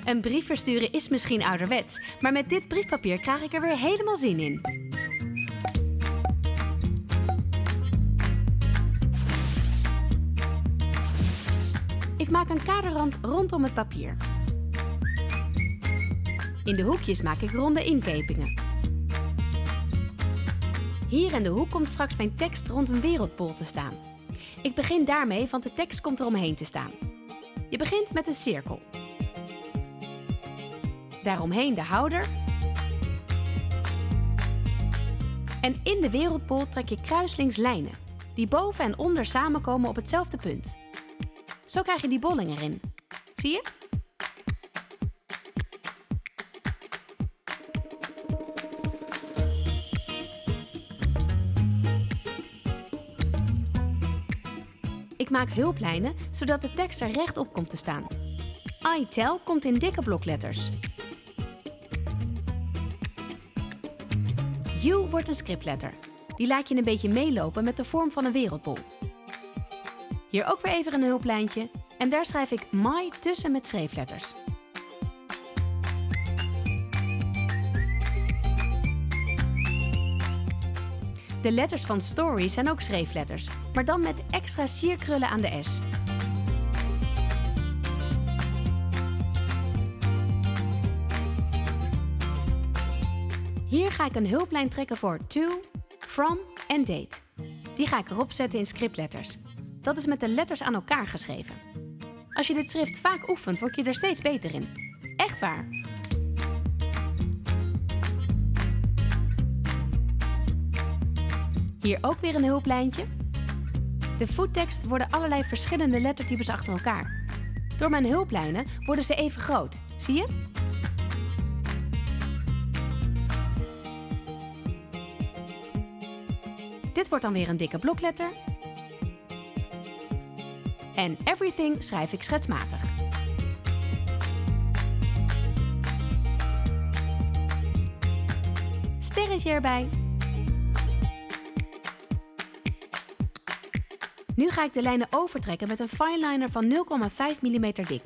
Een brief versturen is misschien ouderwets, maar met dit briefpapier krijg ik er weer helemaal zin in. Ik maak een kaderrand rondom het papier. In de hoekjes maak ik ronde inkepingen. Hier in de hoek komt straks mijn tekst rond een wereldbol te staan. Ik begin daarmee, want de tekst komt er omheen te staan. Je begint met een cirkel. Daaromheen de houder. En in de wereldbol trek je kruislinks lijnen, die boven en onder samenkomen op hetzelfde punt. Zo krijg je die bolling erin. Zie je? Ik maak hulplijnen, zodat de tekst er rechtop komt te staan. I tell komt in dikke blokletters. U wordt een scriptletter. Die laat je een beetje meelopen met de vorm van een wereldbol. Hier ook weer even een hulplijntje en daar schrijf ik my tussen met schreefletters. De letters van story zijn ook schreefletters, maar dan met extra sierkrullen aan de S. Hier ga ik een hulplijn trekken voor to, from en date. Die ga ik erop zetten in scriptletters. Dat is met de letters aan elkaar geschreven. Als je dit schrift vaak oefent, word je er steeds beter in. Echt waar! Hier ook weer een hulplijntje. De voettekst worden allerlei verschillende lettertypes achter elkaar. Door mijn hulplijnen worden ze even groot. Zie je? Dit wordt dan weer een dikke blokletter. En everything schrijf ik schetsmatig. Sterretje erbij. Nu ga ik de lijnen overtrekken met een fineliner van 0,5 mm dik.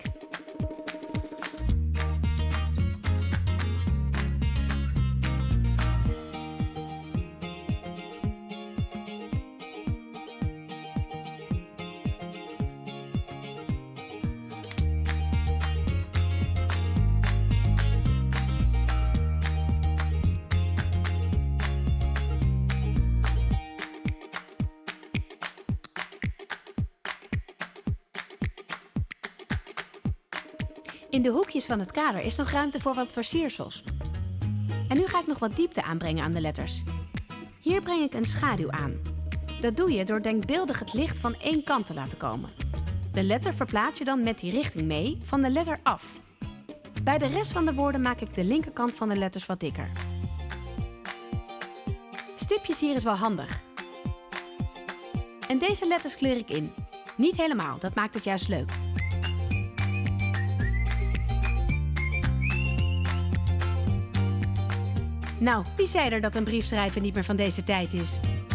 In de hoekjes van het kader is nog ruimte voor wat versiersels. En nu ga ik nog wat diepte aanbrengen aan de letters. Hier breng ik een schaduw aan. Dat doe je door denkbeeldig het licht van één kant te laten komen. De letter verplaats je dan met die richting mee van de letter af. Bij de rest van de woorden maak ik de linkerkant van de letters wat dikker. Stipjes hier is wel handig. En deze letters kleur ik in. Niet helemaal, dat maakt het juist leuk. Nou, wie zei er dat een brief schrijven niet meer van deze tijd is?